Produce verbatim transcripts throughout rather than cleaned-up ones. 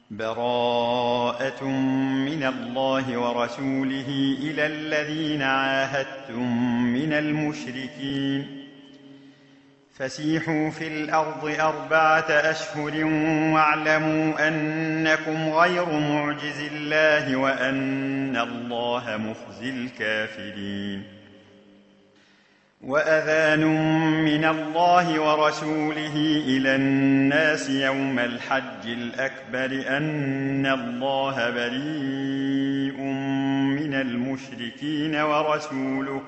براءة من الله ورسوله إلى الذين عاهدتم من المشركين فسيحوا في الأرض أربعة أشهر واعلموا أنكم غير معجز الله وأن الله مخزي الكافرين. وأذان من الله ورسوله إلى الناس يوم الحج الأكبر أن الله بريء من المشركين ورسوله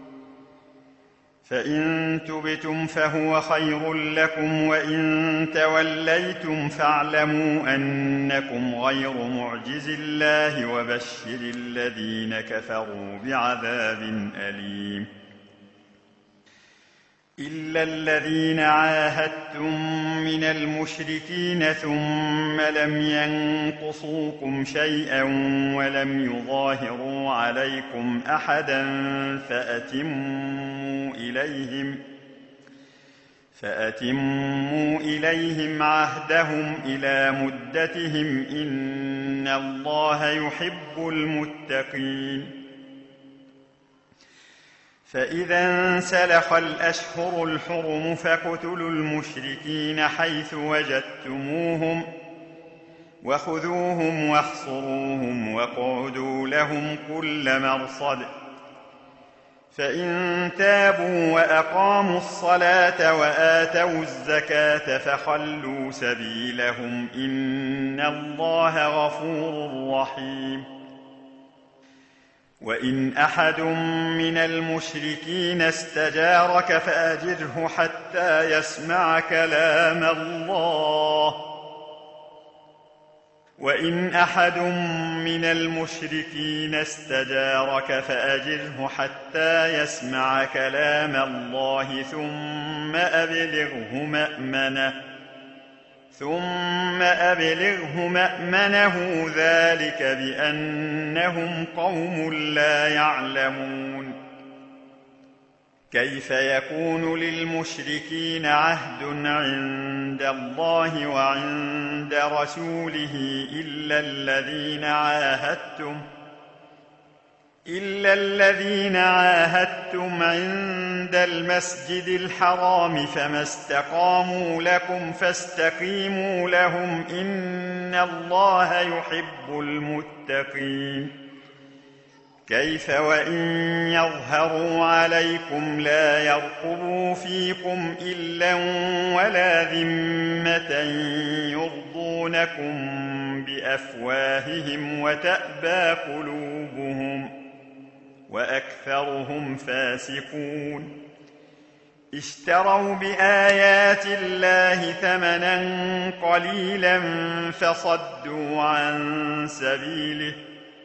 فإن تبتم فهو خير لكم وإن توليتم فاعلموا أنكم غير معجز الله وبشر الذين كفروا بعذاب أليم. إلا الذين عاهدتم من المشركين ثم لم ينقصوكم شيئا ولم يظاهروا عليكم أحدا فأتموا إليهم فأتموا إليهم عهدهم إلى مدتهم إن الله يحب المتقين. فإذا انسلخ الأشهر الحرم فاقتلوا المشركين حيث وجدتموهم وخذوهم واحصروهم واقعدوا لهم كل مرصد فإن تابوا وأقاموا الصلاة وآتوا الزكاة فخلوا سبيلهم إن الله غفور رحيم. وإن أحد من المشركين استجارك فأجره حتى يسمع كلام الله وإن أحد من المشركين استجارك فأجره حتى يسمع كلام الله ثم أبلغه مأمنه ثم أبلغه مأمنه ذلك بأنهم قوم لا يعلمون. كيف يكون للمشركين عهد عند الله وعند رسوله إلا الذين عاهدتم إلا الذين عاهدتم عند المسجد الحرام فما استقاموا لكم فاستقيموا لهم إن الله يحب المتقين. كيف وإن يظهروا عليكم لا يرقبوا فيكم إلا ولا ذمة يرضونكم بأفواههم وتأبى قلوبهم وأكثرهم فاسقون. اشتروا بآيات الله ثمنا قليلا فصدوا عن سبيله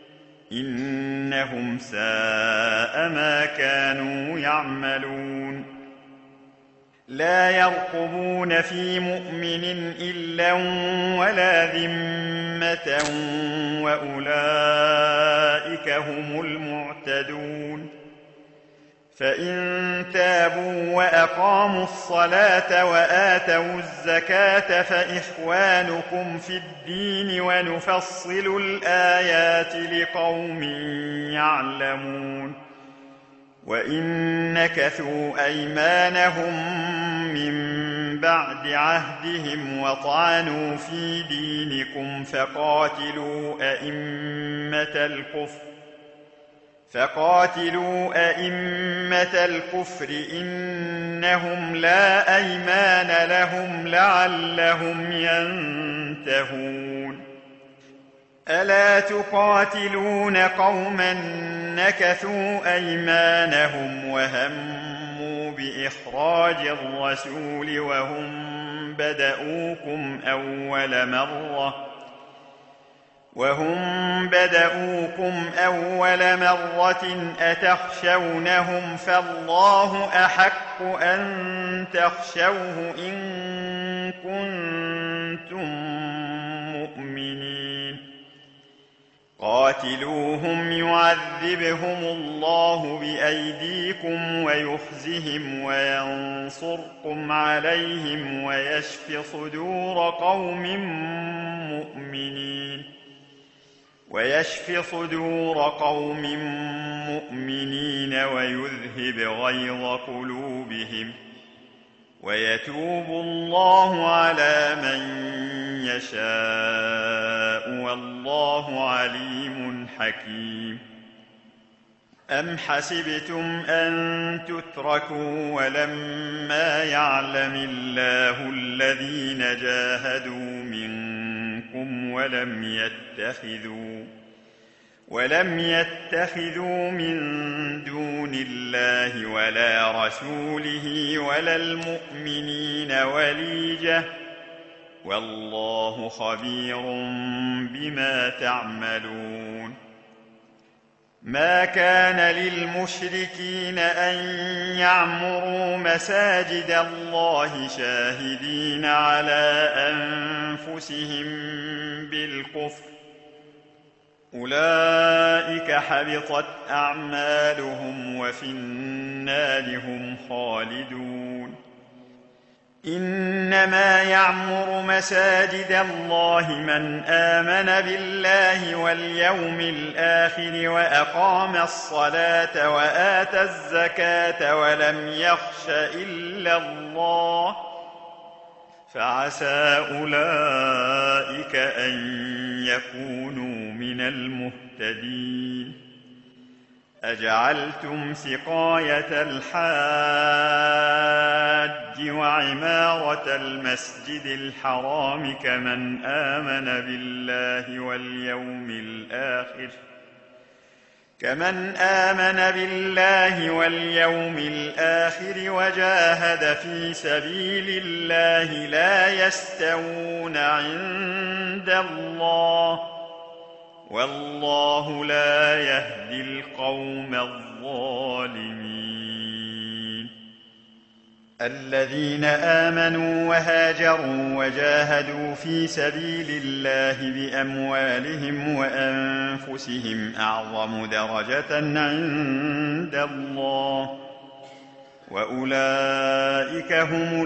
إنهم ساء ما كانوا يعملون. لا يرقبون في مؤمن إلا ولا ذمة وأولئك هم المعتدون. فإن تابوا وأقاموا الصلاة وآتوا الزكاة فإخوانكم في الدين ونفصل الآيات لقوم يعلمون. وإن نكثوا أيمانهم من بعد عهدهم وطعنوا في دينكم فقاتلوا أئمة الكفر فقاتلوا أئمة الكفر إنهم لا أيمان لهم لعلهم ينتهون. ألا تقاتلون قوما نكثوا أيمانهم وهموا بإخراج الرسول وهم بدؤوكم أول مرة وهم بدؤوكم أول مرة أتخشونهم فالله أحق أن تخشوه إن كنتم مؤمنين. قاتلوهم يعذبهم الله بأيديكم ويخزهم وينصركم عليهم ويشف صدور قوم مؤمنين. ويشف صدور قوم مؤمنين ويذهب غيظ قلوبهم ويتوب الله على من يشاء والله عليم حكيم. أم حسبتم أن تتركوا ولما يعلم الله الذين جاهدوا منكم ولم يتخذوا ولم يتخذوا من دون الله ولا رسوله ولا المؤمنين وليجة والله خبير بما تعملون. ما كان للمشركين أن يعمروا مساجد الله شاهدين على أنفسهم بالكفر أولئك حبطت أعمالهم وفي النار هم خالدون. إنما يعمر مساجد الله من آمن بالله واليوم الآخر وأقام الصلاة وآتى الزكاة ولم يخش إلا الله فعسى أولئك أن يكونوا من المهتدين. أجعلتم سقاية الحاج وعمارة المسجد الحرام كمن آمن بالله واليوم الآخر كمن آمن بالله واليوم الآخر وجاهد في سبيل الله لا يستوون عند الله والله لا يهدي القوم الظالمين. الذين آمنوا وهاجروا وجاهدوا في سبيل الله بأموالهم وأنفسهم أعظم درجة عند الله وأولئك هم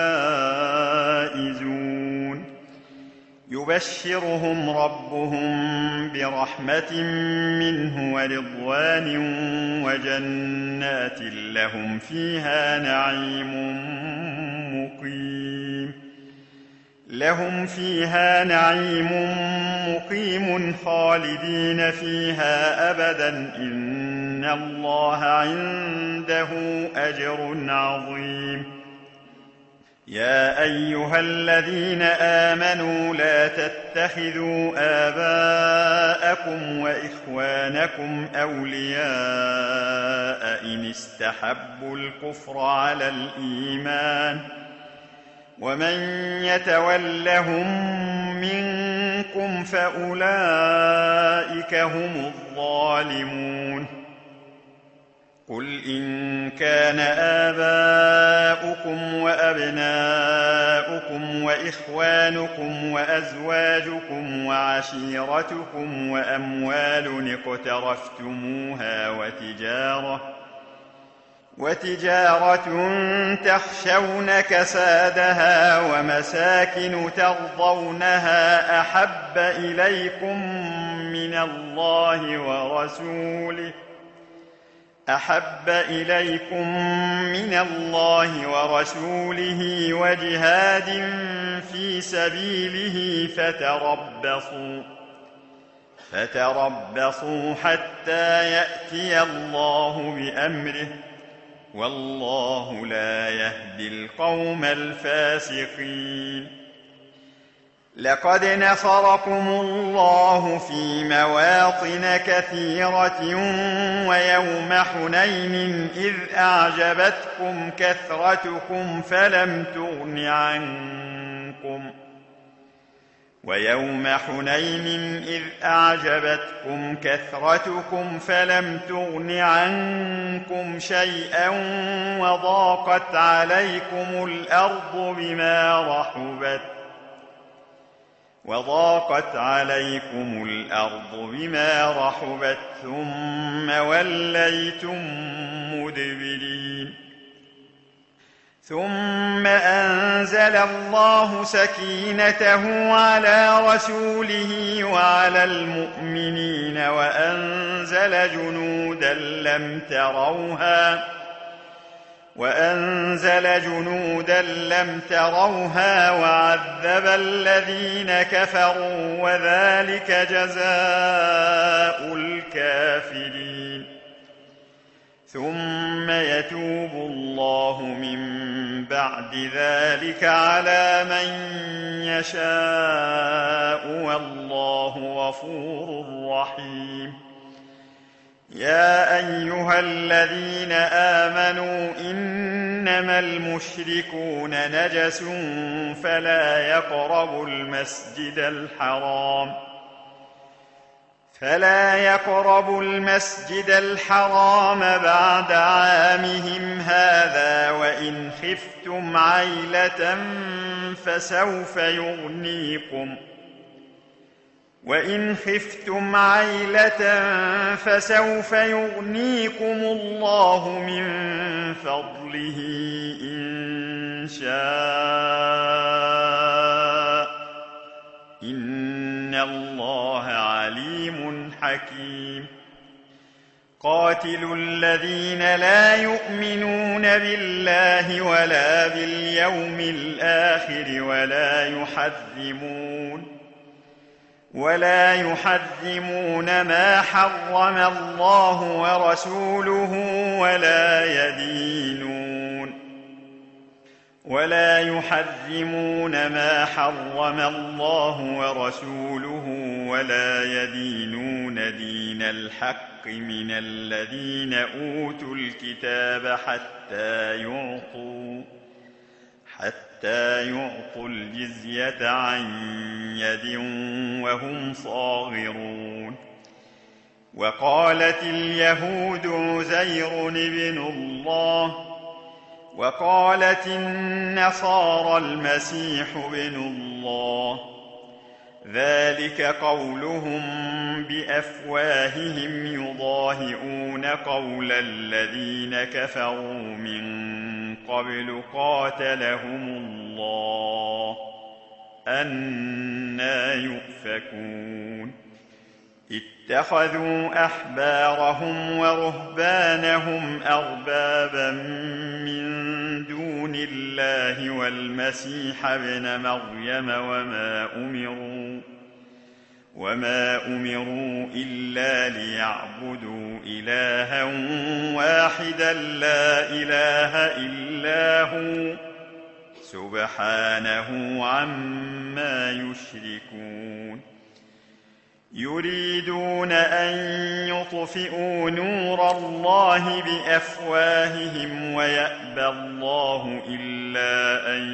الفائزون. يبشرهم ربهم برحمة منه ورضوان وجنات لهم فيها نعيم مقيم لهم فيها نعيم مقيم خالدين فيها أبدا إن الله عنده أجر عظيم. يا أيها الذين آمنوا لا تتخذوا آباءكم وإخوانكم أولياء إن استحبوا الكفر على الإيمان ومن يتولهم منكم فأولئك هم الظالمون. قل إن كان آباؤكم وأبناؤكم وإخوانكم وأزواجكم وعشيرتكم وأموال اقترفتموها وتجارة وتجارة تخشون كسادها ومساكن ترضونها أحب إليكم من الله ورسوله أحب إليكم من الله ورسوله وجهاد في سبيله فتربصوا فتربصوا حتى يأتي الله بأمره والله لا يهدي القوم الفاسقين. لقد نصركم الله في مواطن كثيرة ويوم حنين إذ أعجبتكم كثرتكم فلم تغن عنكم ويوم حنين إذ أعجبتكم كثرتكم فلم تغن عنكم شيئا وضاقت عليكم الأرض بما رحبت وضاقت عليكم الأرض بما رحبت ثم وليتم مدبرين. ثم أنزل الله سكينته على رسوله وعلى المؤمنين وأنزل جنودا لم تروها وأنزل جنودا لم تروها وعذب الذين كفروا وذلك جزاء الكافرين. ثم يتوب الله من بعد ذلك على من يشاء والله غفور رحيم. يا أيها الذين آمنوا إنما المشركون نجس فلا يقربوا المسجد الحرام فلا يقربوا المسجد الحرام بعد عامهم هذا وإن خفتم عيلة فسوف يغنيكم وإن خفتم عيلة فسوف يغنيكم الله من فضله إن شاء إن الله عليم حكيم. قاتلوا الذين لا يؤمنون بالله ولا باليوم الآخر ولا يحرمون ولا يحرمون ما حرم الله ورسوله ولا يدينون ولا يحرمون ما حرم الله ورسوله ولا يدينون دين الحق من الذين أوتوا الكتاب حتى يعطوا حتى يعطوا الجزية عن يد وهم صاغرون. وقالت اليهود عزير ابن الله وقالت النصارى المسيح ابن الله ذلك قولهم بأفواههم يضاهئون قول الذين كفروا من قبل قاتلهم الله أنى يؤفكون. اتخذوا أحبارهم ورهبانهم أربابا من دون الله والمسيح ابن مريم وما أمروا وما أمروا إلا ليعبدوا إلها واحدا لا إله إلا هو سبحانه عما يشركون. يريدون أن يطفئوا نور الله بأفواههم ويأبى الله إلا أن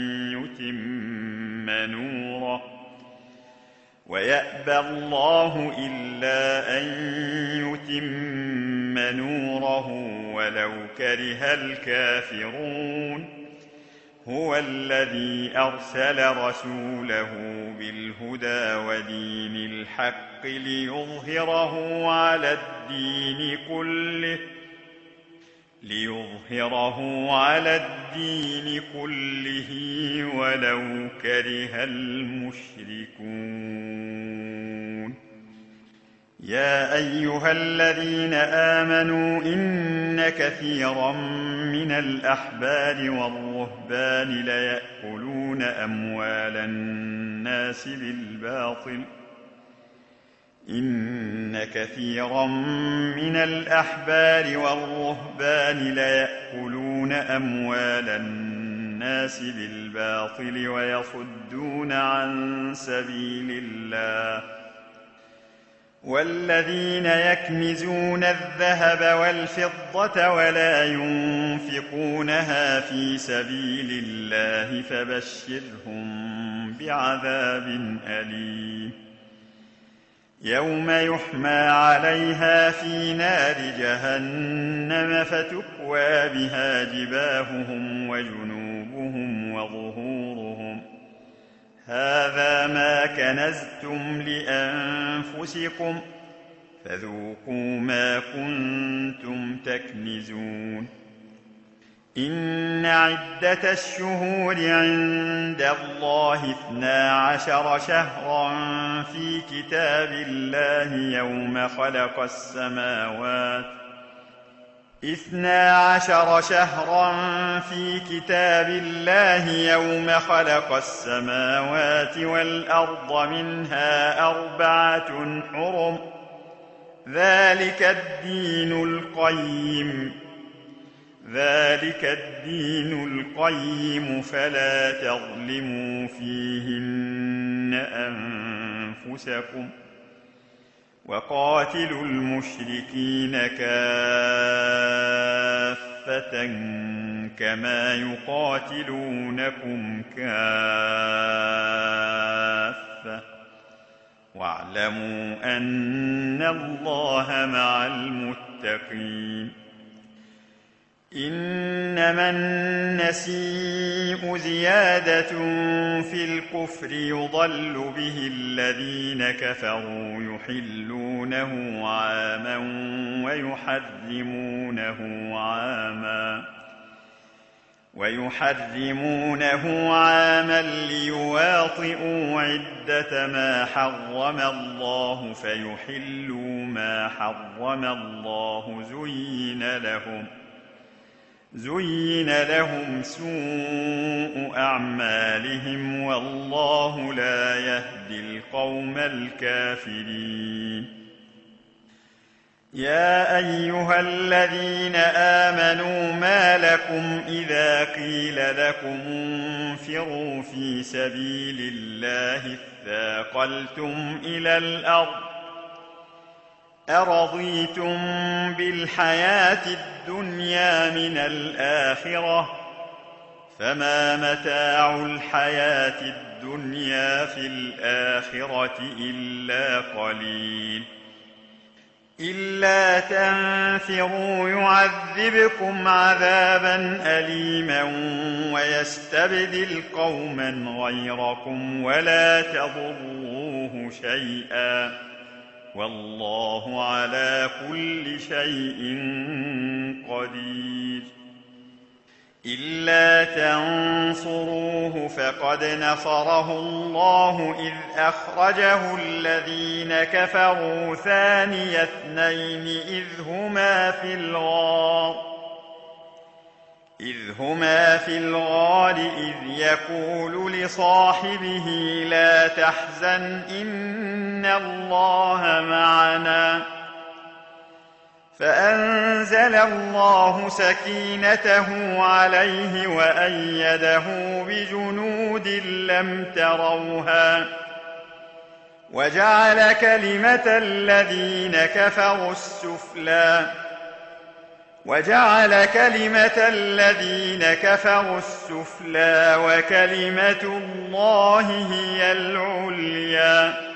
يتم نوره ويأبى الله إلا أن يتم نوره ولو كره الكافرون. هو الذي أرسل رسوله بالهدى ودين الحق ليظهره على الدين كله ليظهره على الدين كله ولو كره المشركون. يا أيها الذين آمنوا إن كثيرا من الأحبار والرهبان ليأكلون أموال الناس بالباطل إن كثيرا من الأحبار والرهبان ليأكلون أموال الناس بالباطل ويصدون عن سبيل الله والذين يكنزون الذهب والفضة ولا ينفقونها في سبيل الله فبشرهم بعذاب أليم. يوم يحمى عليها في نار جهنم فتكوى بها جباههم وجنوبهم وظهورهم هذا ما كنزتم لأنفسكم فذوقوا ما كنتم تكنزون. إن عدة الشهور عند الله اثنا عشر شهرا في كتاب الله يوم خلق السماوات اثنا عشر شهرا في كتاب الله يوم خلق السماوات والأرض منها أربعة حرم ذلك الدين القيم ذلك الدين القيم فلا تظلموا فيهن أنفسكم وقاتلوا المشركين كافة كما يقاتلونكم كافة واعلموا أن الله مع المتقين إنما النسيء زيادة في الكفر يضل به الذين كفروا يحلونه عاما ويحرمونه عاما ويحرمونه عاما ليواطئوا عدة ما حرم الله فيحلوا ما حرم الله زين لهم زين لهم سوء أعمالهم والله لا يهدي القوم الكافرين يا أيها الذين آمنوا ما لكم إذا قيل لكم انفروا في سبيل الله اثاقلتم إلى الأرض أرضيتم بالحياة الدنيا من الآخرة فما متاع الحياة الدنيا في الآخرة إلا قليل إلا تنفروا يعذبكم عذابا أليما ويستبدل قوما غيركم ولا تضروه شيئا والله على كل شيء قدير إلا تنصروه فقد نصره الله إذ أخرجه الذين كفروا ثاني اثنين إذ هما في الغار إذ هما في الغار إذ يقول لصاحبه لا تحزن إن الله معنا فأنزل الله سكينته عليه وأيده بجنود لم تروها وجعل كلمة الذين كفروا السفلى وجعل كلمة الذين كفروا السفلى وكلمة الله هي العليا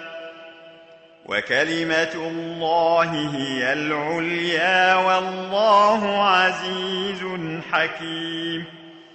وكلمة الله هي العليا والله عزيز حكيم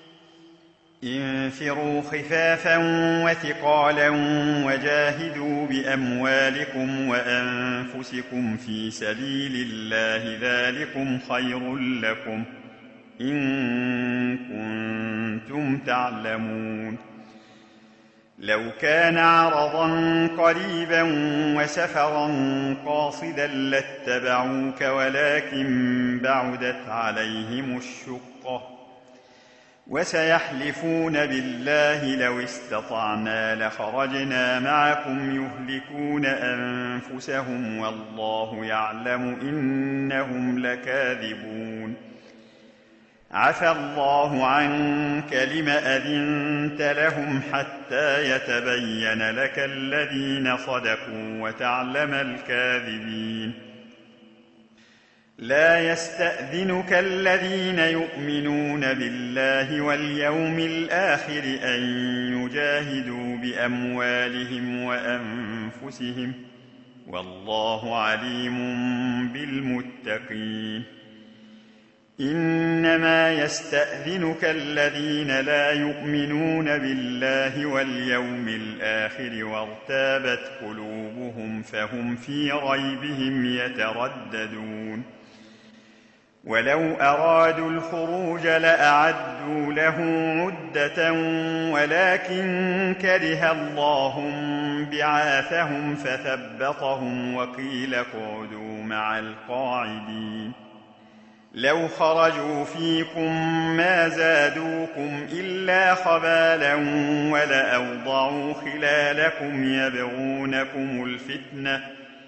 انفروا خفافا وثقالا وجاهدوا بأموالكم وأنفسكم في سبيل الله ذلكم خير لكم إن كنتم تعلمون لو كان عرضا قريبا وسفرا قاصدا لاتبعوك ولكن بعدت عليهم الشقة وسيحلفون بالله لو استطعنا لخرجنا معكم يهلكون أنفسهم والله يعلم إنهم لكاذبون عفى الله عنك لم أذنت لهم حتى يتبين لك الذين صدقوا وتعلم الكاذبين لا يستأذنك الذين يؤمنون بالله واليوم الآخر أن يجاهدوا بأموالهم وأنفسهم والله عليم بالمتقين إنما يستأذنك الذين لا يؤمنون بالله واليوم الآخر وارتابت قلوبهم فهم في ريبهم يترددون ولو أرادوا الخروج لأعدوا له عدة ولكن كره الله بعاثهم فثبطهم وقيل اقعدوا مع القاعدين لو خرجوا فيكم ما زادوكم إلا خبالا ولأوضعوا خلالكم يبغونكم الفتنة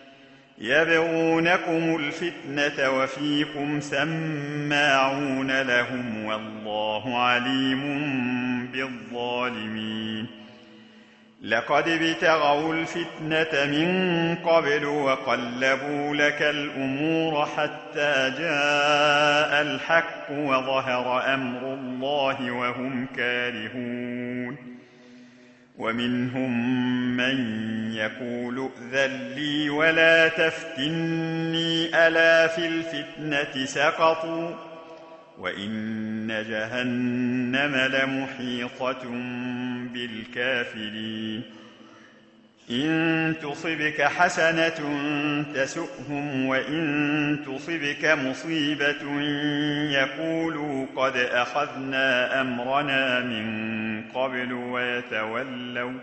يبغونكم الفتنة وفيكم سماعون لهم والله عليم بالظالمين لقد ابتغوا الفتنة من قبل وقلبوا لك الأمور حتى جاء الحق وظهر أمر الله وهم كارهون ومنهم من يقول ائذن لي ولا تفتني ألا في الفتنة سقطوا وإن جهنم لمحيطة بالكافرين إن تصبك حسنة تسؤهم وإن تصبك مصيبة يقولوا قد أخذنا أمرنا من قبل ويتولوا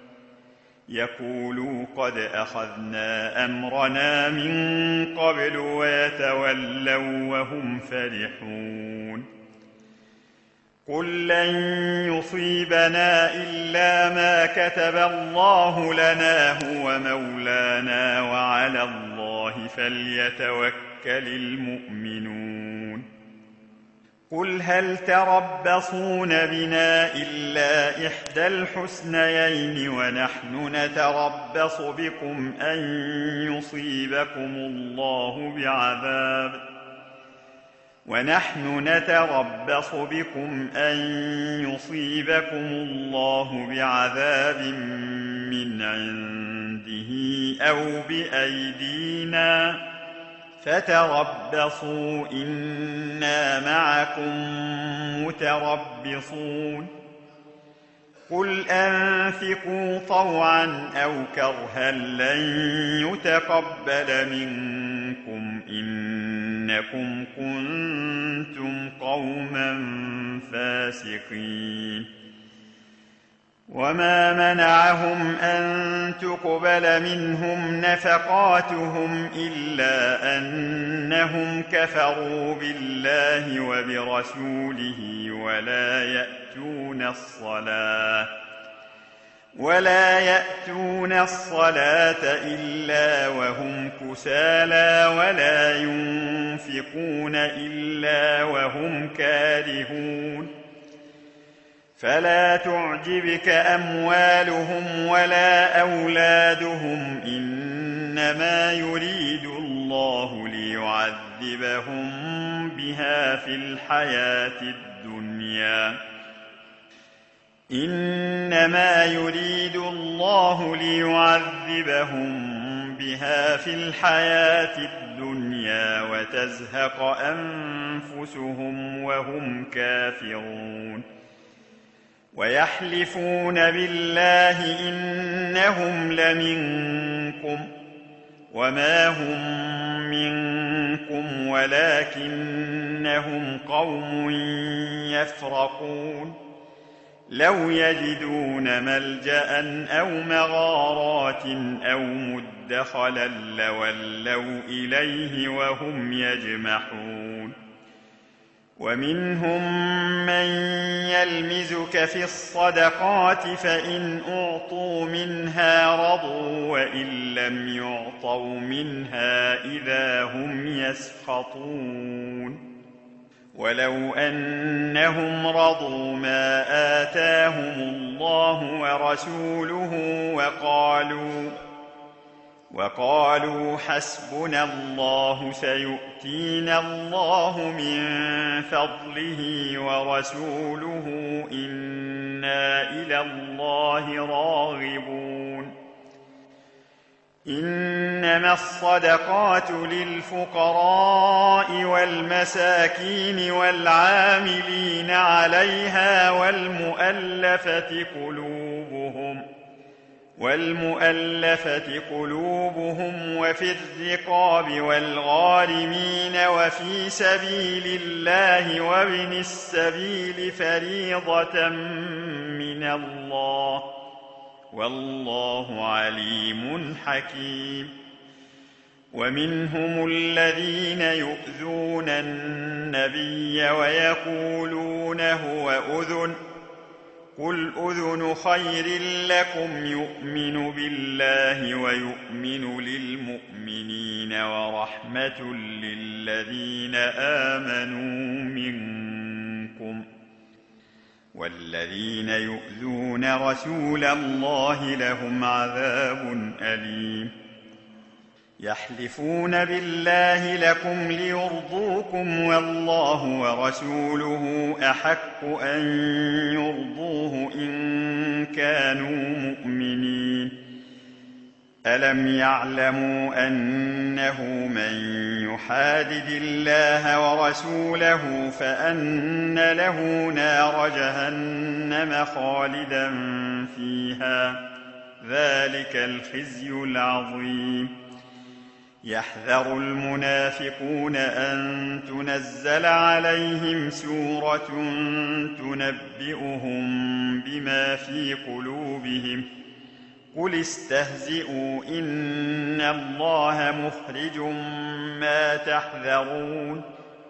يقولوا قد أخذنا أمرنا من قبل ويتولوا وهم فرحون قل لن يصيبنا إلا ما كتب الله لنا هو مولانا وعلى الله فليتوكل المؤمنون قل هل تربصون بنا إلا إحدى الحسنيين ونحن نتربص بكم أن يصيبكم الله بعذاب ونحن نتربص بكم أن يصيبكم الله بعذاب من عنده أو بأيدينا فتربصوا إنا معكم متربصون قل أنفقوا طوعا أو كرها لن يتقبل منكم إنكم كنتم قوما فاسقين وما منعهم أن تقبل منهم نفقاتهم إلا أنهم كفروا بالله وبرسوله ولا يأتون الصلاة ولا يأتون الصلاة إلا وهم كسالى ولا ينفقون إلا وهم كارهون فلا تعجبك أموالهم ولا أولادهم إنما يريد الله ليعذبهم بها في الحياة الدنيا إنما يريد الله ليعذبهم بها في الحياة الدنيا وتزهق أنفسهم وهم كافرون ويحلفون بالله إنهم لمنكم وما هم منكم ولكنهم قوم يفرقون لو يجدون ملجأ أو مغارات أو مدخلا لولوا إليه وهم يجمحون ومنهم من يلمزك في الصدقات فإن أعطوا منها رضوا وإن لم يعطوا منها إذا هم يسخطون ولو أنهم رضوا ما آتاهم الله ورسوله وقالوا وقالوا حسبنا الله سيؤتينا الله من فضله ورسوله إنا إلى الله راغبون إنما الصدقات للفقراء والمساكين والعاملين عليها والمؤلفة قلوبهم والمؤلفة قلوبهم وفي الرقاب والغارمين وفي سبيل الله وابن السبيل فريضة من الله والله عليم حكيم. ومنهم الذين يؤذون النبي ويقولون هو أذن قل أذن خير لكم يؤمن بالله ويؤمن للمؤمنين ورحمة للذين آمنوا منكم والذين يؤذون رسول الله لهم عذاب أليم. يحلفون بالله لكم ليرضوكم والله ورسوله أحق أن يرضوه إن كانوا مؤمنين. ألم يعلموا أنه من يحادد الله ورسوله فأن له نار جهنم خالدا فيها ذلك الخزي العظيم. يحذر المنافقون أن تنزل عليهم سورة تنبئهم بما في قلوبهم قل استهزئوا إن الله مخرج ما تحذرون.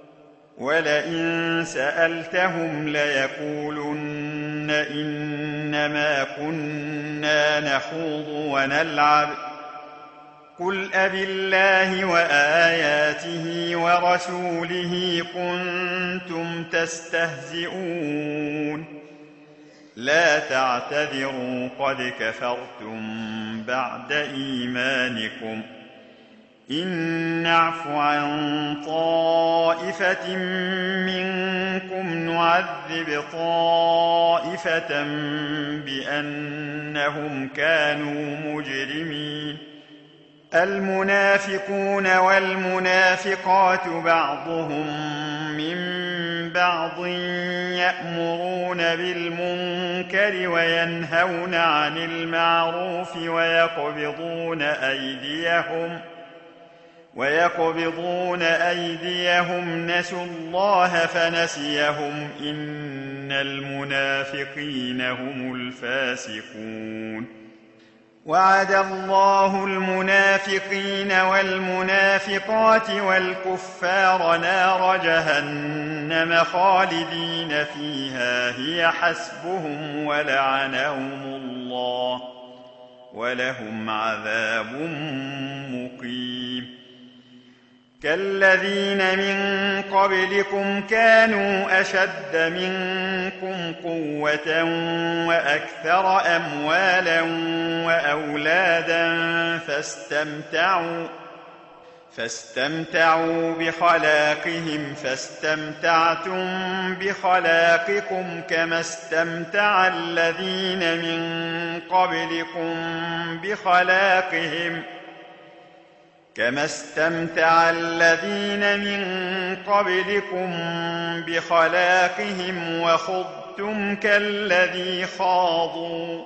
ولئن سألتهم ليقولن إنما كنا نخوض ونلعب قل أبالله وآياته ورسوله كنتم تستهزئون لا تعتذروا قد كفرتم بعد إيمانكم إن نعف عن طائفة منكم نعذب طائفة بأنهم كانوا مجرمين. المنافقون والمنافقات بعضهم من بعض يأمرون بالمنكر وينهون عن المعروف ويقبضون أيديهم ويقبضون أيديهم نسوا الله فنسيهم إن المنافقين هم الفاسقون. وعد الله المنافقين والمنافقات والكفار نار جهنم خالدين فيها هي حسبهم ولعنهم الله ولهم عذاب مقيم. كالذين من قبلكم كانوا أشد منكم قوة وأكثر أموالا وأولادا فاستمتعوا فاستمتعوا بخلاقهم فاستمتعتم بخلاقكم كما استمتع الذين من قبلكم بخلاقهم كما استمتع الذين من قبلكم بخلاقهم وخضتم كالذي خاضوا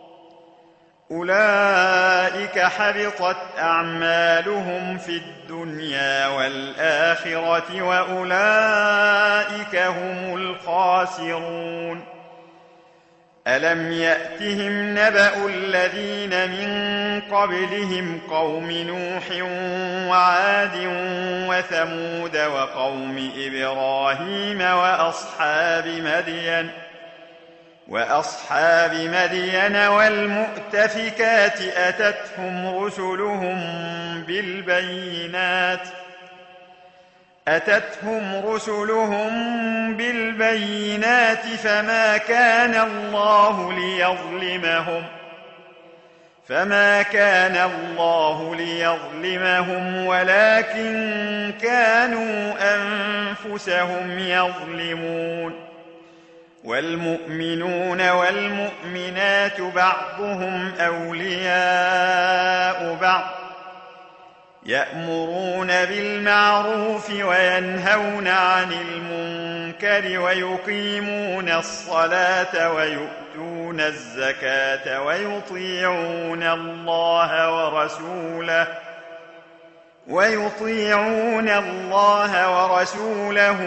أولئك حبطت أعمالهم في الدنيا والآخرة وأولئك هم الخاسرون. ألم يأتهم نبأ الذين من قبلهم قوم نوح وعاد وثمود وقوم إبراهيم وأصحاب مدين وأصحاب مدين والمؤتفكات أتتهم رسلهم بالبينات أتتهم رسلهم بالبينات فما كان الله ليظلمهم فما كان الله ليظلمهم ولكن كانوا أنفسهم يظلمون. والمؤمنون والمؤمنات بعضهم أولياء بعض يأمرون بالمعروف وينهون عن المنكر ويقيمون الصلاة ويؤتون الزكاة ويطيعون الله ورسوله ويطيعون الله ورسوله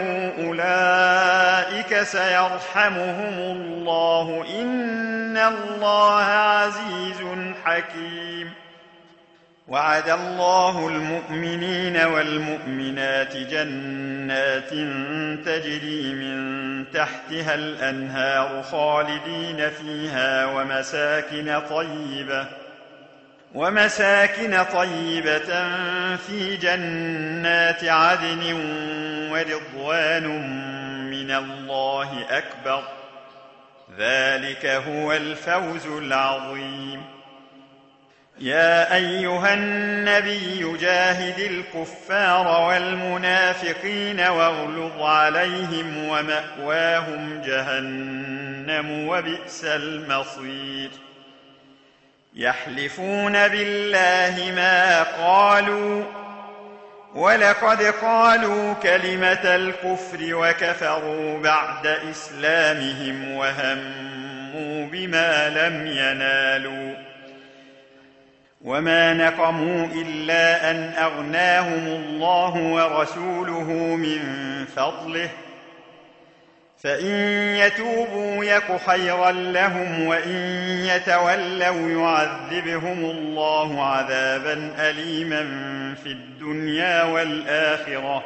أولئك سيرحمهم الله إن الله عزيز حكيم. وعد الله المؤمنين والمؤمنات جنات تجري من تحتها الأنهار خالدين فيها ومساكن طيبة ومساكن طيبة في جنات عدن ورضوان من الله أكبر ذلك هو الفوز العظيم. يا أيها النبي جاهد الكفار والمنافقين واغلظ عليهم ومأواهم جهنم وبئس المصير. يحلفون بالله ما قالوا ولقد قالوا كلمة الكفر وكفروا بعد إسلامهم وهموا بما لم ينالوا وما نقموا إلا أن أغناهم الله ورسوله من فضله فإن يتوبوا يك خيرا لهم وإن يتولوا يعذبهم الله عذابا أليما في الدنيا والآخرة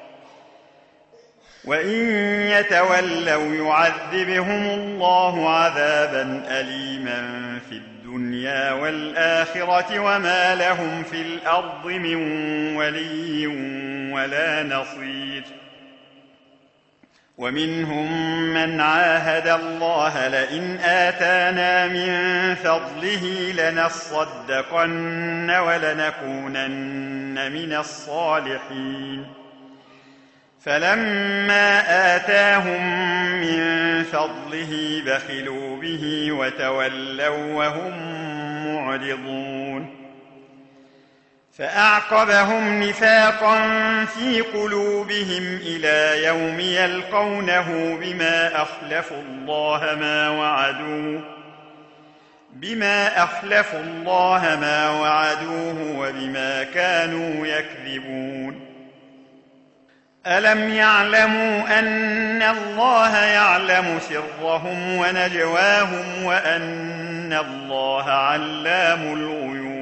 وإن يتولوا يعذبهم الله عذابا أليما في الدنيا والآخرة وما لهم في الأرض من ولي ولا نصير. ومنهم من عاهد الله لئن آتانا من فضله لنصدقن ولنكونن من الصالحين فلما آتاهم من فضله بخلوا به وتولوا وهم معرضون. فأعقبهم نفاقا في قلوبهم إلى يوم يلقونه بما أخلفوا الله ما وعدوه بما أخلفوا الله ما وعدوه وبما كانوا يكذبون. ألم يعلموا أن الله يعلم سرهم ونجواهم وأن الله علام الغيوب.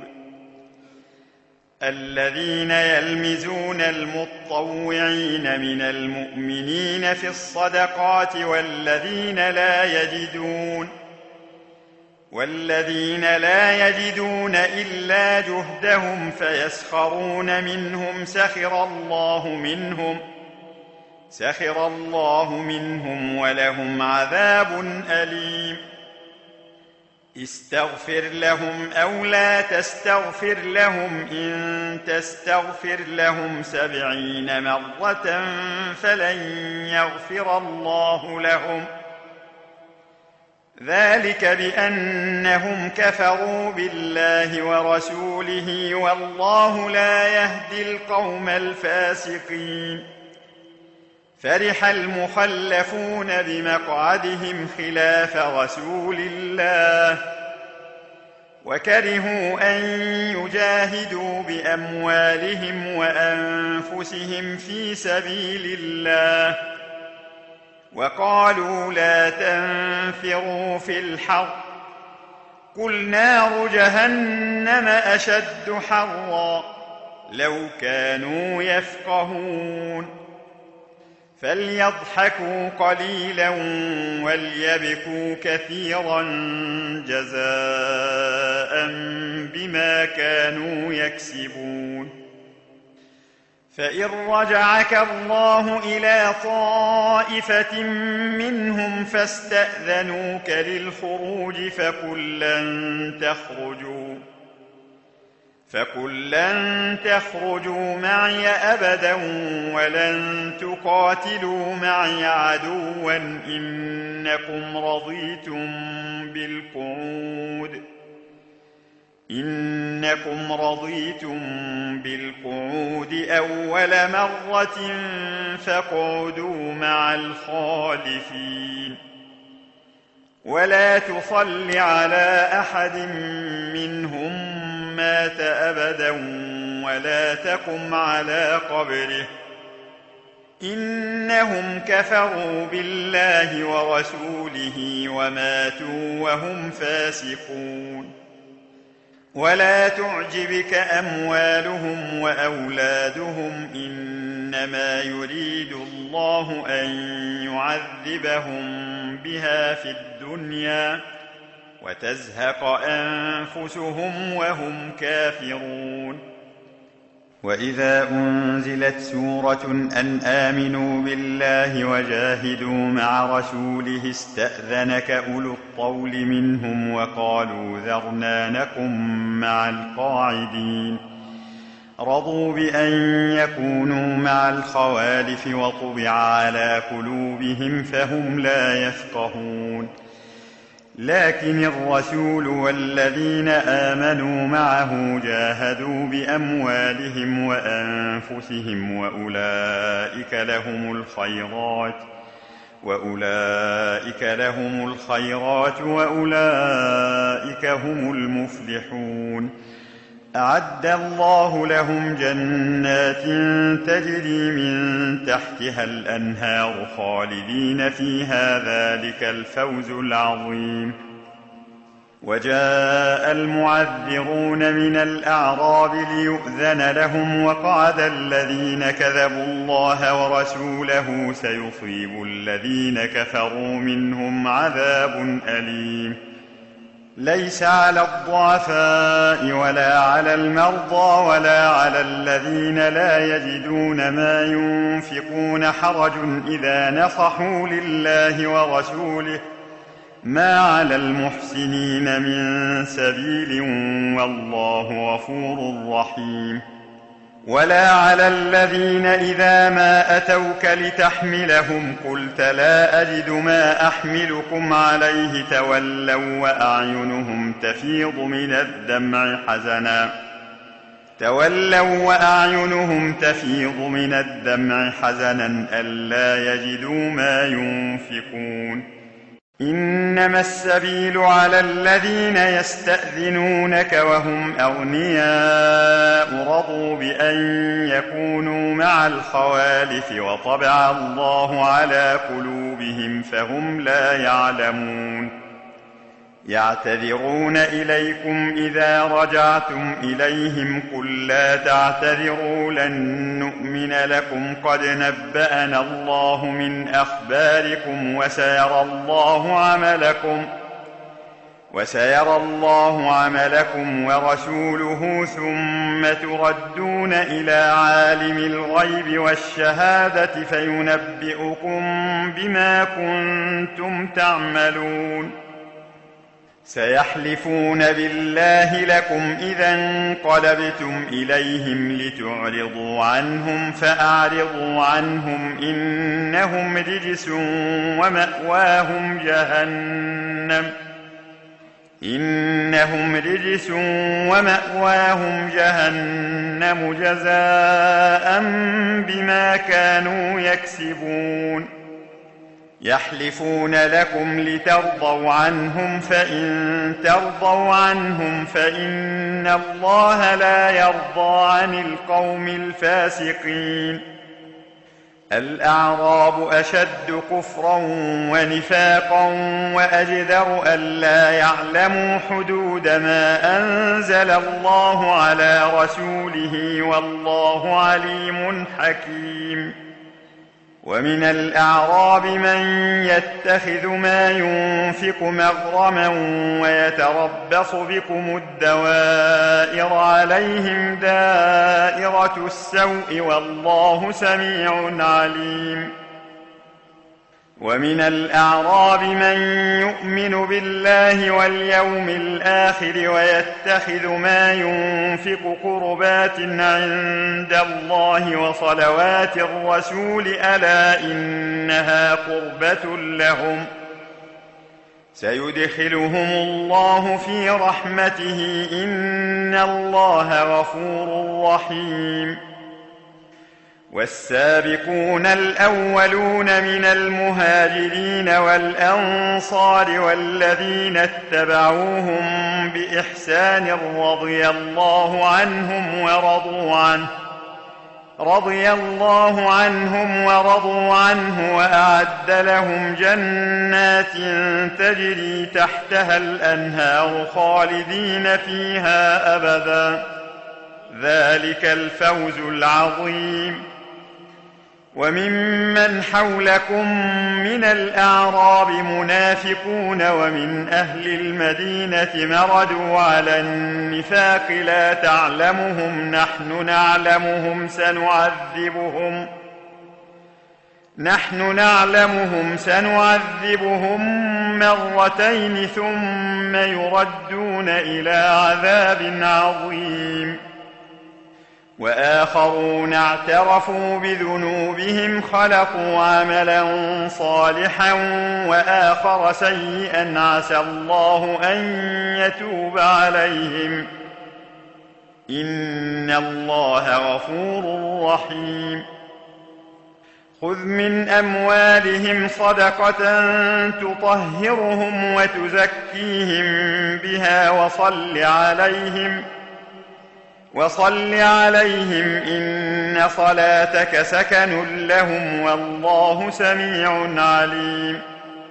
الذين يلمزون المطوعين من المؤمنين في الصدقات والذين لا يجدون والذين لا يجدون إلا جهدهم فيسخرون منهم سخر الله منهم سخر الله منهم ولهم عذاب أليم. استغفر لهم أو لا تستغفر لهم إن تستغفر لهم سبعين مرة فلن يغفر الله لهم ذلك بأنهم كفروا بالله ورسوله والله لا يهدي القوم الفاسقين. فرح المخلفون بمقعدهم خلاف رسول الله وكرهوا أن يجاهدوا بأموالهم وأنفسهم في سبيل الله وقالوا لا تنفروا في الحر قل نار جهنم أشد حرا لو كانوا يفقهون. فليضحكوا قليلا وليبكوا كثيرا جزاء بما كانوا يكسبون. فإن رجعك الله إلى طائفة منهم فاستأذنوك للخروج فقل لن تخرجوا فقل لن تخرجوا معي أبدا ولن تقاتلوا معي عدوا إنكم رضيتم بالقعود إنكم رضيتم بالقعود أول مرة فاقعدوا مع الخالفين ولا تصل على أحد منهم مات أبدا ولا تقم على قبره إنهم كفروا بالله ورسوله وماتوا وهم فاسقون ولا تعجبك أموالهم وأولادهم إنما يريد الله أن يعذبهم بها في الدنيا وتزهق أنفسهم وهم كافرون وإذا أنزلت سورة أن آمنوا بالله وجاهدوا مع رسوله استأذنك أولو الطول منهم وقالوا ذرنا نكن مع القاعدين رضوا بأن يكونوا مع الخوالف وطبع على قلوبهم فهم لا يفقهون لكن الرسول والذين آمنوا معه جاهدوا بأموالهم وأنفسهم وأولئك لهم الخيرات وأولئك لهم الخيرات وأولئك هم المفلحون أعد الله لهم جنات تجري من تحتها الأنهار خالدين فيها ذلك الفوز العظيم وجاء المعذرون من الأعراب ليؤذن لهم وقعد الذين كذبوا الله ورسوله سيصيب الذين كفروا منهم عذاب أليم ليس على الضعفاء ولا على المرضى ولا على الذين لا يجدون ما ينفقون حرج إذا نصحوا لله ورسوله ما على المحسنين من سبيل والله غفور رحيم ولا على الذين إذا ما أتوك لتحملهم قلت لا أجد ما أحملكم عليه تولوا وأعينهم تفيض من الدمع حزنا تولوا وأعينهم تفيض من الدمع حزنا ألا يجدوا ما ينفقون إنما السبيل على الذين يستأذنونك وهم أغنياء رضوا بأن يكونوا مع الخوالف وطبع الله على قلوبهم فهم لا يعلمون يعتذرون إليكم إذا رجعتم إليهم قل لا تعتذروا لن نؤمن لكم قد نبأنا الله من أخباركم وسيرى الله عملكم وسيرى الله عملكم ورسوله ثم تردون إلى عالم الغيب والشهادة فينبئكم بما كنتم تعملون سيحلفون بالله لكم إذا انقلبتم إليهم لتعرضوا عنهم فأعرضوا عنهم إنهم رجس ومأواهم جهنم إنهم رجس ومأواهم جهنم جزاء بما كانوا يكسبون يحلفون لكم لترضوا عنهم فإن ترضوا عنهم فإن الله لا يرضى عن القوم الفاسقين الأعراب أشد كفرا ونفاقا وأجدر ألا يعلموا حدود ما أنزل الله على رسوله والله عليم حكيم ومن الأعراب من يتخذ ما ينفق مغرما ويتربص بكم الدوائر عليهم دائرة السوء والله سميع عليم ومن الأعراب من يؤمن بالله واليوم الآخر ويتخذ ما ينفق قربات عند الله وصلوات الرسول ألا إنها قربة لهم سيدخلهم الله في رحمته إن الله غفور رحيم. والسابقون الأولون من المهاجرين والأنصار والذين اتبعوهم بإحسان رضي الله عنهم ورضوا عنه رضي الله عنهم ورضوا عنه وأعد لهم جنات تجري تحتها الأنهار خالدين فيها أبدا ذلك الفوز العظيم. وممن حولكم من الأعراب منافقون ومن أهل المدينة مردوا على النفاق لا تعلمهم نحن نعلمهم سنعذبهم نحن نعلمهم سنعذبهم مرتين ثم يردون إلى عذاب عظيم. وآخرون اعترفوا بذنوبهم خلقوا عملا صالحا وآخر سيئا عسى الله أن يتوب عليهم إن الله غفور رحيم. خذ من أموالهم صدقة تطهرهم وتزكيهم بها وصل عليهم وصل عليهم إن صلاتك سكن لهم والله سميع عليم.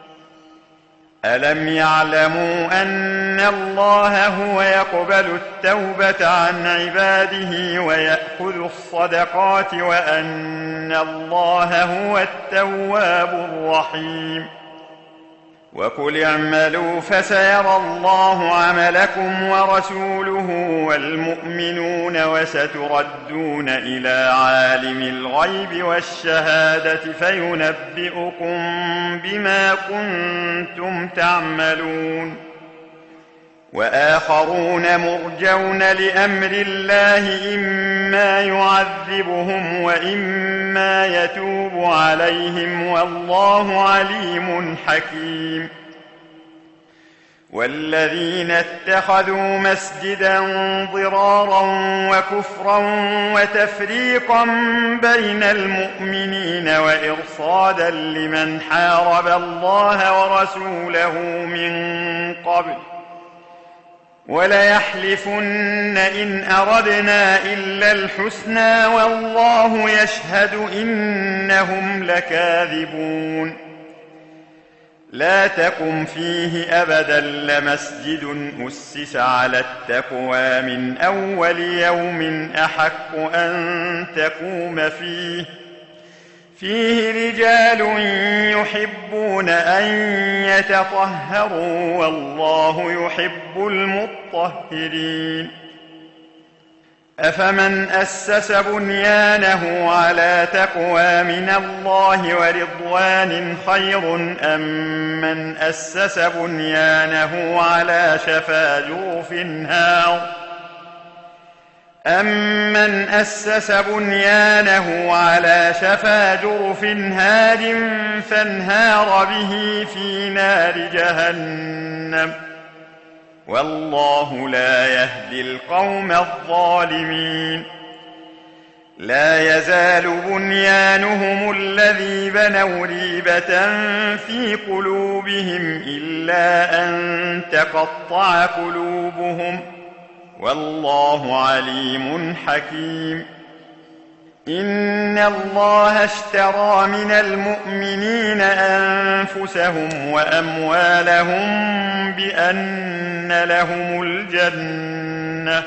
ألم يعلموا أن الله هو يقبل التوبة عن عباده ويأخذ الصدقات وأن الله هو التواب الرحيم. وقل اعملوا فسيرى الله عملكم ورسوله والمؤمنون وستردون إلى عالم الغيب والشهادة فينبئكم بما كنتم تعملون. وآخرون مرجون لأمر الله إما يعذبهم وإما يتوب عليهم والله عليم حكيم. والذين اتخذوا مسجدا ضرارا وكفرا وتفريقا بين المؤمنين وإرصادا لمن حارب الله ورسوله من قبل وليحلفن إن أردنا إلا الحسنى والله يشهد إنهم لكاذبون. لا تقم فيه أبدا لمسجد أسس على التقوى من أول يوم أحق أن تقوم فيه فيه رجال يحبون أن يتطهروا والله يحب المطهرين. أفمن أسس بنيانه على تقوى من الله ورضوان خير أم من أسس بنيانه على شفا جرف هار أمن أسس بنيانه على شفا جرف هار فانهار به في نار جهنم والله لا يهدي القوم الظالمين. لا يزال بنيانهم الذي بنوا ريبة في قلوبهم إلا أن تقطع قلوبهم والله عليم حكيم. إن الله اشترى من المؤمنين أنفسهم وأموالهم بأن لهم الجنة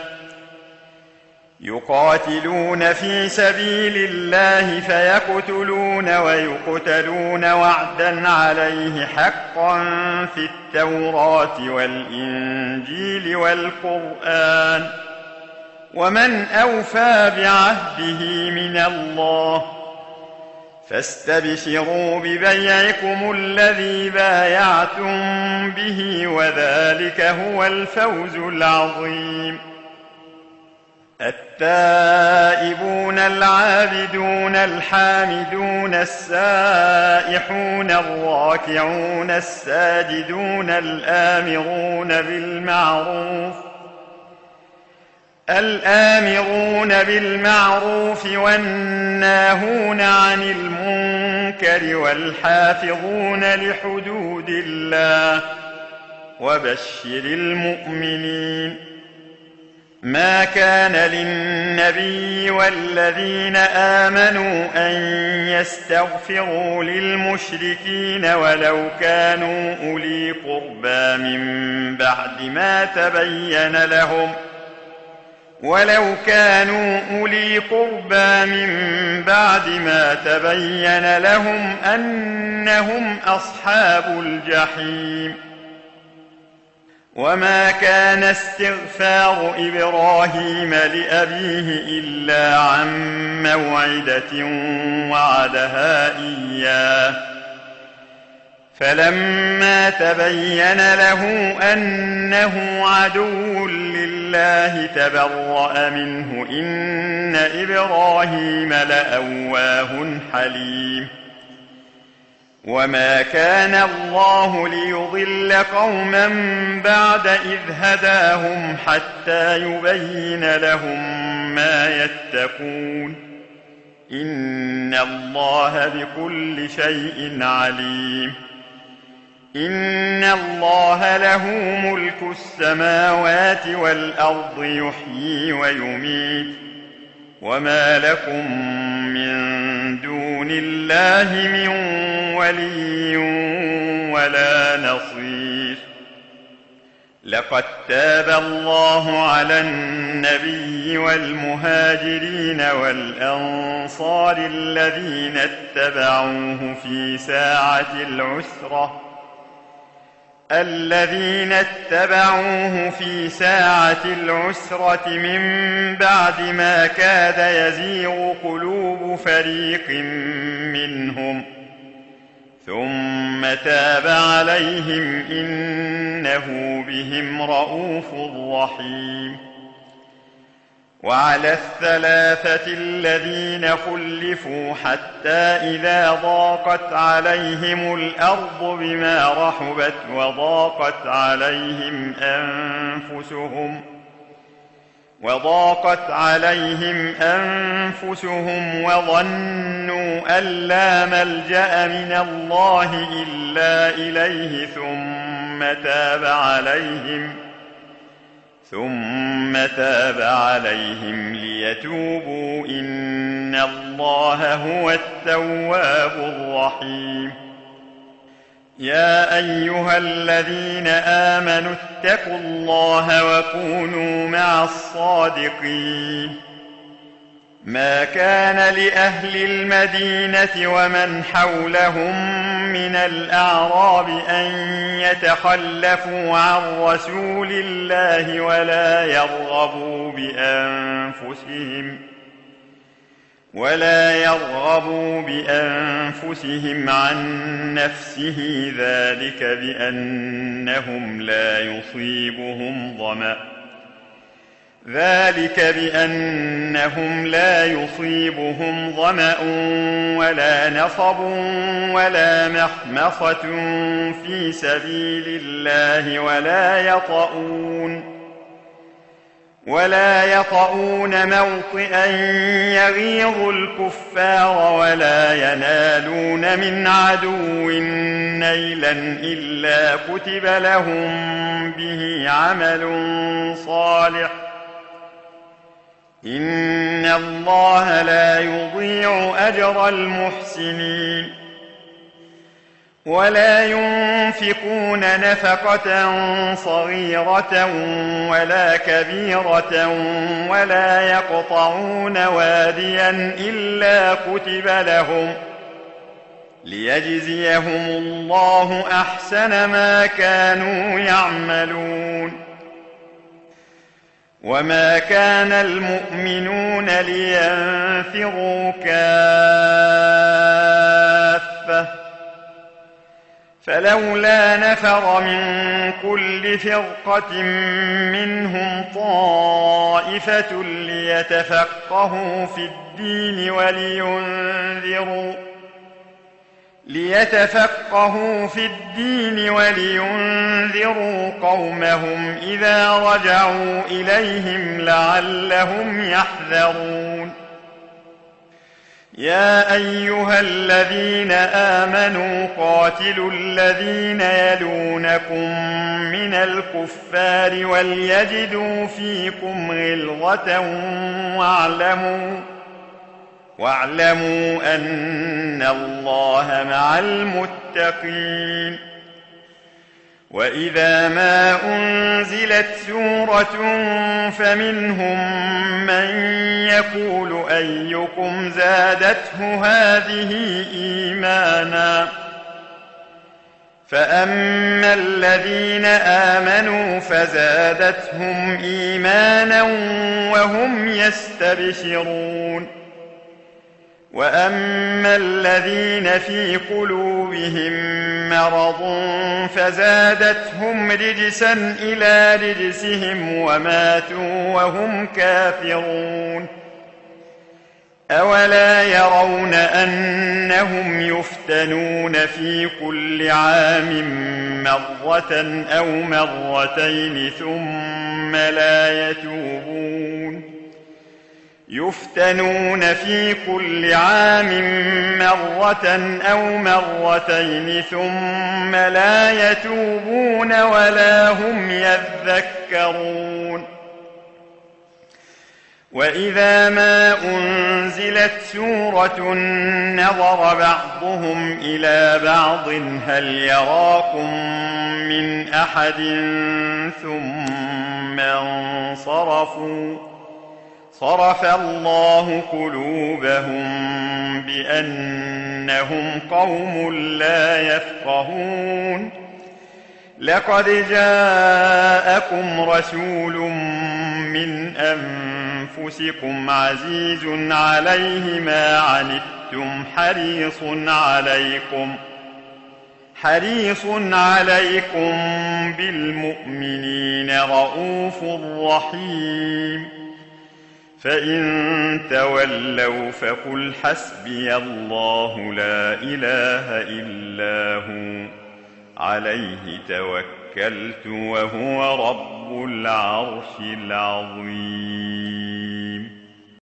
يقاتلون في سبيل الله فيقتلون ويقتلون وعدا عليه حقا في التوراة والإنجيل والقرآن ومن أوفى بعهده من الله فاستبشروا ببيعكم الذي بايعتم به وذلك هو الفوز العظيم. التائبون العابدون الحامدون السائحون الراكعون الساجدون الآمرون بالمعروف الآمرون بالمعروف والناهون عن المنكر والحافظون لحدود الله وبشر المؤمنين. ما كان للنبي والذين آمنوا أن يستغفروا للمشركين ولو كانوا أولي قربى من بعد ما تبين لهم ولو كانوا أولي قربى من بعد ما تبين لهم أنهم أصحاب الجحيم. وما كان استغفار إبراهيم لأبيه إلا عن موعدة وعدها إياه فلما تبين له أنه عدو لله تبرأ منه إن إبراهيم لأواه حليم. وما كان الله ليضل قوما بعد إذ هداهم حتى يبين لهم ما يتقون إن الله بكل شيء عليم. إن الله له ملك السماوات والأرض يحيي ويميت وما لكم من دون الله من ولي ولا نصير. لقد تاب الله على النبي والمهاجرين والأنصار الذين اتبعوه في ساعة العسرة الذين اتبعوه في ساعة العسرة من بعد ما كاد يزيغ قلوب فريق منهم ثم تاب عليهم إنه بهم رءوف رحيم. وعلى الثلاثة الذين خلفوا حتى إذا ضاقت عليهم الأرض بما رحبت وضاقت عليهم أنفسهم وضاقت عليهم أنفسهم وظنوا أن لا ملجأ من الله إلا إليه ثم تاب عليهم ثم تاب عليهم ليتوبوا إن الله هو التواب الرحيم. يا أيها الذين آمنوا اتقوا الله وكونوا مع الصادقين. ما كان لأهل المدينة ومن حولهم من الأعراب أن يتخلفوا عن رسول الله ولا يرغبوا بأنفسهم ولا يرغبوا بأنفسهم عن نفسه ذلك بأنهم لا يصيبهم ظمأ ذلك بأنهم لا يصيبهم ظمأ ولا نصب ولا مخمصة في سبيل الله ولا يطؤون ولا يطؤون موطئا يغيظ الكفار ولا ينالون من عدو نيلا إلا كتب لهم به عمل صالح إن الله لا يضيع أجر المحسنين. ولا ينفقون نفقة صغيرة ولا كبيرة ولا يقطعون واديا إلا كتب لهم ليجزيهم الله أحسن ما كانوا يعملون. وما كان المؤمنون لينفروا كافة فلولا نفر من كل فرقة منهم طائفة ليتفقهوا في الدين ولينذروا ليتفقهوا في الدين ولينذروا قومهم إذا رجعوا إليهم لعلهم يحذرون. يا أيها الذين آمنوا قاتلوا الذين يلونكم من الكفار وليجدوا فيكم غلظة واعلموا واعلموا أن الله مع المتقين. وإذا ما أنزلت سورة فمنهم من يقول أيكم زادته هذه إيمانا فأما الذين آمنوا فزادتهم إيمانا وهم يستبشرون. وأما الذين في قلوبهم مرض فزادتهم رجسا إلى رجسهم وماتوا وهم كافرون. أولا يرون أنهم يفتنون في كل عام مرة أو مرتين ثم لا يتوبون يفتنون في كل عام مرة أو مرتين ثم لا يتوبون ولا هم يذكرون. وإذا ما أنزلت سورة نظر بعضهم إلى بعض هل يراكم من أحد ثم انصرفوا صرف الله قلوبهم بأنهم قوم لا يفقهون. لقد جاءكم رسول من أنفسكم عزيز عليه ما عنتم حريص عليكم حريص عليكم بالمؤمنين رؤوف رحيم. فإن تولوا فقل حسبي الله لا إله إلا هو عليه توكلت وهو رب العرش العظيم.